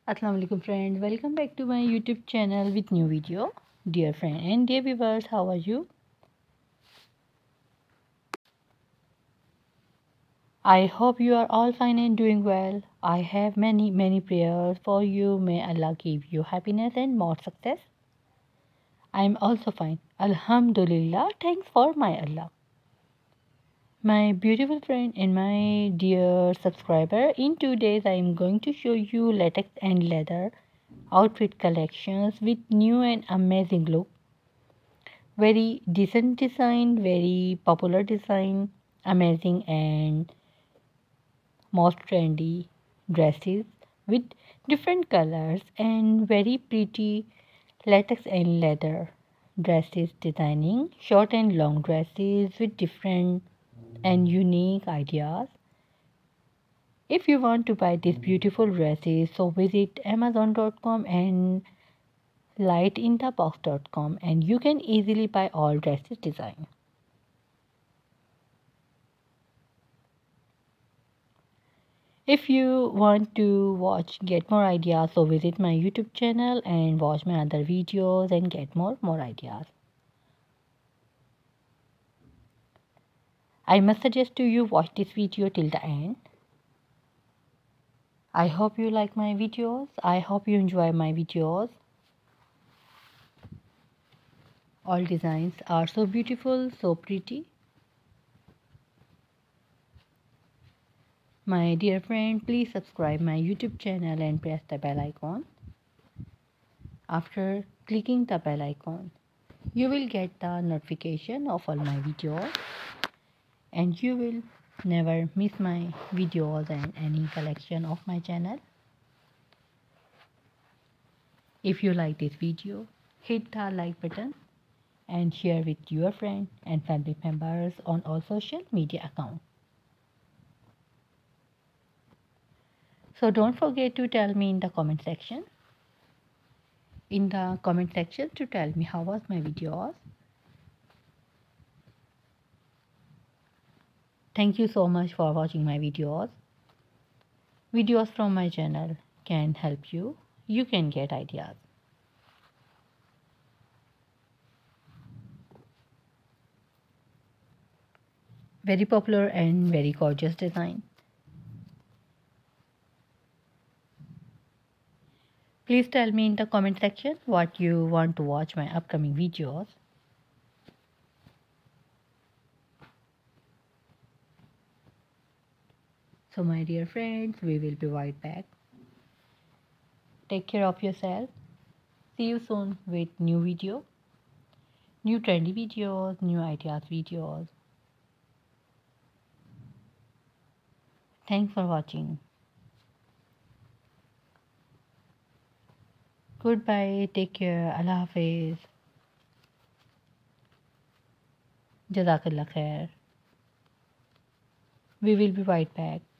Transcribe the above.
Assalamu alaikum friends, welcome back to my YouTube channel with new video. Dear friend and dear viewers, how are you? I hope you are all fine and doing well. I have many prayers for you. May Allah give you happiness and more success. I am also fine. Alhamdulillah, thanks for my Allah. My beautiful friend and my dear subscriber, in 2 days I am going to show you latex and leather outfit collections with new and amazing look. Very decent design, very popular design, amazing and most trendy dresses with different colors and very pretty latex and leather dresses designing short and long dresses with different and unique ideas. If you want to buy these beautiful dresses, so visit amazon.com and lightinthebox.com and you can easily buy all dresses design. If you want to get more ideas, so visit my YouTube channel and watch my other videos and get more ideas. I must suggest to you watch this video till the end. I hope you like my videos. I hope you enjoy my videos. All designs are so beautiful, so pretty. My dear friend, please subscribe my YouTube channel and press the bell icon. After clicking the bell icon, you will get the notification of all my videos and you will never miss my videos and any collection of my channel. If you like this video, hit the like button and share with your friends and family members on all social media accounts. So don't forget to tell me in the comment section. To tell me how was my videos. Thank you so much for watching my videos. Videos from my channel can help you. You can get ideas. Very popular and very gorgeous design. Please tell me in the comment section what you want to watch my upcoming videos. So my dear friends, we will be right back. Take care of yourself. See you soon with new video, new trendy videos, new ideas videos. Thanks for watching. Goodbye. Take care. Allah Hafiz. Jazakallah khair. We will be right back.